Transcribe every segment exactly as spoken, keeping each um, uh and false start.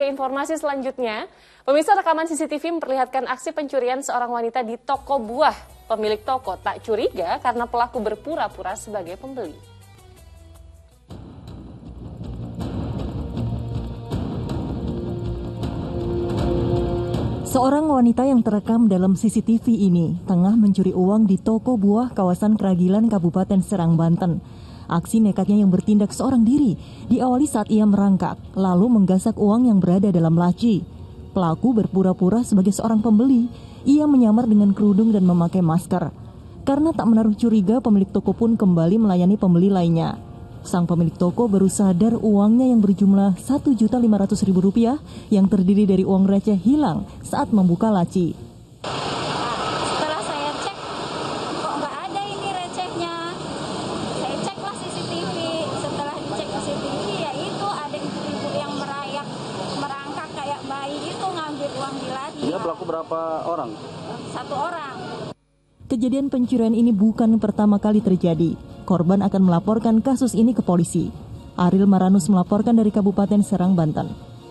Informasi selanjutnya, pemirsa, rekaman C C T V memperlihatkan aksi pencurian seorang wanita di toko buah. Pemilik toko tak curiga karena pelaku berpura-pura sebagai pembeli. Seorang wanita yang terekam dalam C C T V ini tengah mencuri uang di toko buah kawasan Kragilan, Kabupaten Serang, Banten. Aksi nekatnya yang bertindak seorang diri diawali saat ia merangkak, lalu menggasak uang yang berada dalam laci. Pelaku berpura-pura sebagai seorang pembeli. Ia menyamar dengan kerudung dan memakai masker. Karena tak menaruh curiga, pemilik toko pun kembali melayani pembeli lainnya. Sang pemilik toko baru sadar uangnya yang berjumlah satu juta lima ratus ribu rupiah yang terdiri dari uang receh hilang saat membuka laci. Setelah saya cek, kok nggak ada ini recehnya. Saya ceklah C C T V. Setelah dicek C C T V, ya itu ada ibu-ibu yang merayak, merangkak kayak bayi itu ngambil uang di laci. Dia pelaku berapa orang? Satu orang. Kejadian pencurian ini bukan pertama kali terjadi. Korban akan melaporkan kasus ini ke polisi. Ariel Maranus melaporkan dari Kabupaten Serang, Banten.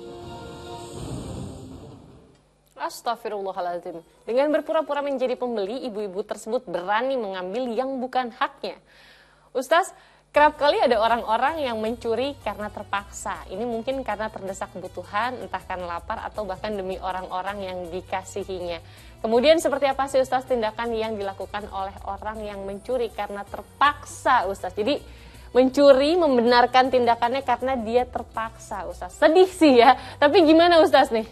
Astagfirullahaladzim. Dengan berpura-pura menjadi pembeli, ibu-ibu tersebut berani mengambil yang bukan haknya. Ustaz, kerap kali ada orang-orang yang mencuri karena terpaksa. Ini mungkin karena terdesak kebutuhan, entah karena lapar atau bahkan demi orang-orang yang dikasihinya. Kemudian seperti apa sih Ustaz tindakan yang dilakukan oleh orang yang mencuri karena terpaksa, Ustaz? Jadi mencuri membenarkan tindakannya karena dia terpaksa, Ustaz. Sedih sih ya, tapi gimana Ustaz nih?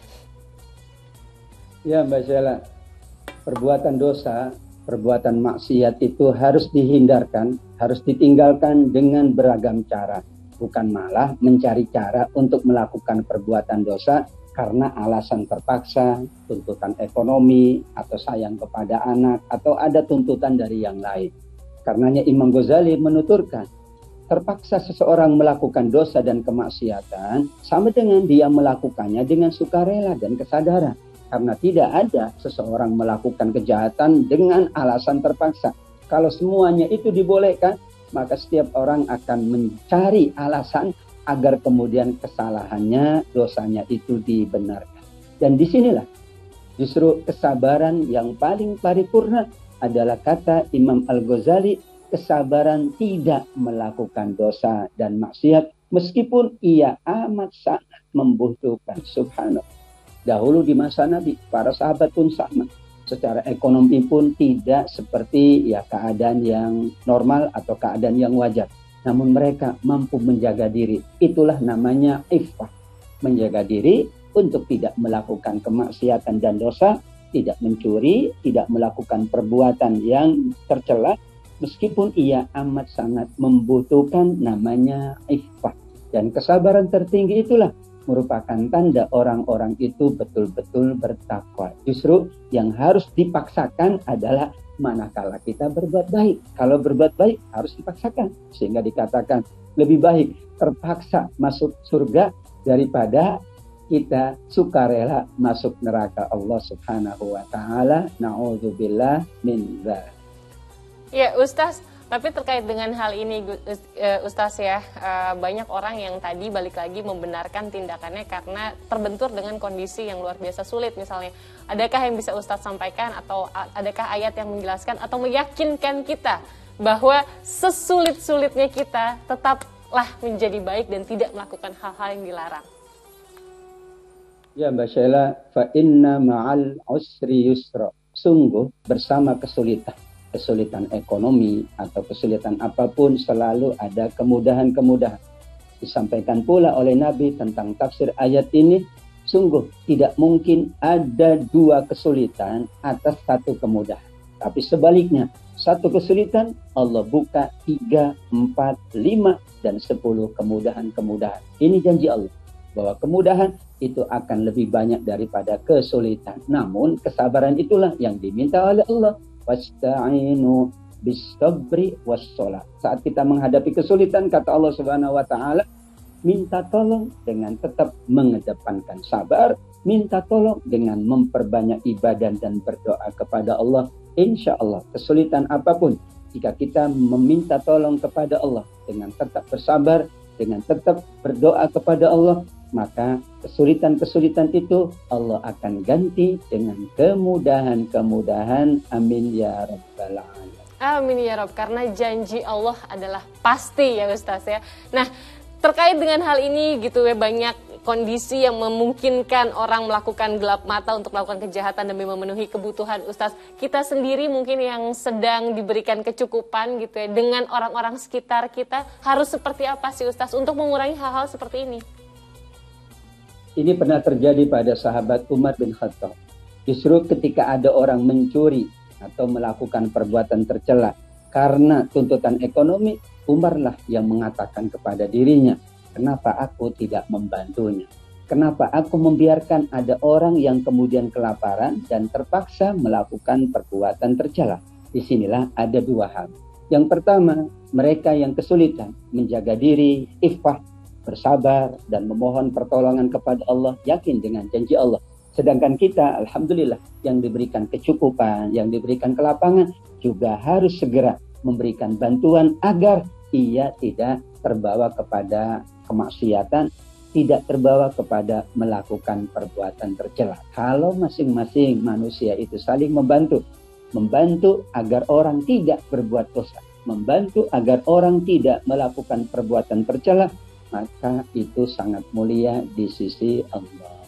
Ya Mbak Sheila, perbuatan dosa, perbuatan maksiat itu harus dihindarkan, harus ditinggalkan dengan beragam cara. Bukan malah mencari cara untuk melakukan perbuatan dosa karena alasan terpaksa, tuntutan ekonomi, atau sayang kepada anak, atau ada tuntutan dari yang lain. Karenanya Imam Ghazali menuturkan, terpaksa seseorang melakukan dosa dan kemaksiatan sama dengan dia melakukannya dengan sukarela dan kesadaran. Karena tidak ada seseorang melakukan kejahatan dengan alasan terpaksa. Kalau semuanya itu dibolehkan, maka setiap orang akan mencari alasan agar kemudian kesalahannya, dosanya itu dibenarkan. Dan disinilah justru kesabaran yang paling paripurna adalah kata Imam Al-Ghazali, kesabaran tidak melakukan dosa dan maksiat meskipun ia amat sangat membutuhkan. Subhanallah. Dahulu di masa Nabi, para sahabat pun sama. Secara ekonomi pun tidak seperti ya keadaan yang normal atau keadaan yang wajar. Namun mereka mampu menjaga diri. Itulah namanya iffah. Menjaga diri untuk tidak melakukan kemaksiatan dan dosa, tidak mencuri, tidak melakukan perbuatan yang tercela, meskipun ia amat sangat membutuhkan, namanya iffah. Dan kesabaran tertinggi itulah merupakan tanda orang-orang itu betul-betul bertakwa. Justru yang harus dipaksakan adalah manakala kita berbuat baik. Kalau berbuat baik harus dipaksakan. Sehingga dikatakan lebih baik terpaksa masuk surga daripada kita sukarela masuk neraka Allah Subhanahu wa taala. Na'udzubillah min dzalik. Ya, Ustaz, tapi terkait dengan hal ini Ustaz ya, banyak orang yang tadi balik lagi membenarkan tindakannya karena terbentur dengan kondisi yang luar biasa sulit misalnya. Adakah yang bisa Ustaz sampaikan atau adakah ayat yang menjelaskan atau meyakinkan kita bahwa sesulit-sulitnya kita tetaplah menjadi baik dan tidak melakukan hal-hal yang dilarang? Ya Mbak Sheila, fa inna ma'al usri yusra. Sungguh bersama kesulitan. Kesulitan ekonomi atau kesulitan apapun selalu ada kemudahan-kemudahan. Disampaikan pula oleh Nabi tentang tafsir ayat ini, sungguh tidak mungkin ada dua kesulitan atas satu kemudahan. Tapi sebaliknya, satu kesulitan Allah buka tiga, empat, lima, dan sepuluh kemudahan-kemudahan. Ini janji Allah, bahwa kemudahan itu akan lebih banyak daripada kesulitan. Namun kesabaran itulah yang diminta oleh Allah. Wasta'inu bis-sabri was-shalah. Saat kita menghadapi kesulitan, kata Allah Subhanahu wa taala, minta tolong dengan tetap mengedepankan sabar, minta tolong dengan memperbanyak ibadah dan berdoa kepada Allah. Insya Allah kesulitan apapun, jika kita meminta tolong kepada Allah dengan tetap bersabar, dengan tetap berdoa kepada Allah, maka kesulitan-kesulitan itu Allah akan ganti dengan kemudahan-kemudahan. Amin ya rabbal alamin. Amin ya Rob, karena janji Allah adalah pasti ya Ustaz ya. Nah, terkait dengan hal ini gitu ya, banyak kondisi yang memungkinkan orang melakukan gelap mata untuk melakukan kejahatan demi memenuhi kebutuhan Ustaz. Kita sendiri mungkin yang sedang diberikan kecukupan gitu ya, dengan orang-orang sekitar kita harus seperti apa sih Ustaz untuk mengurangi hal-hal seperti ini? Ini pernah terjadi pada sahabat Umar bin Khattab. Justru ketika ada orang mencuri atau melakukan perbuatan tercela karena tuntutan ekonomi, Umarlah yang mengatakan kepada dirinya, kenapa aku tidak membantunya? Kenapa aku membiarkan ada orang yang kemudian kelaparan dan terpaksa melakukan perbuatan tercela? Disinilah ada dua hal. Yang pertama, mereka yang kesulitan menjaga diri, iffah, bersabar, dan memohon pertolongan kepada Allah, yakin dengan janji Allah. Sedangkan kita, alhamdulillah, yang diberikan kecukupan, yang diberikan kelapangan, juga harus segera memberikan bantuan agar ia tidak terbawa kepada kemaksiatan, tidak terbawa kepada melakukan perbuatan tercela. Kalau masing-masing manusia itu saling membantu, membantu agar orang tidak berbuat dosa, membantu agar orang tidak melakukan perbuatan tercela, maka itu sangat mulia di sisi Allah.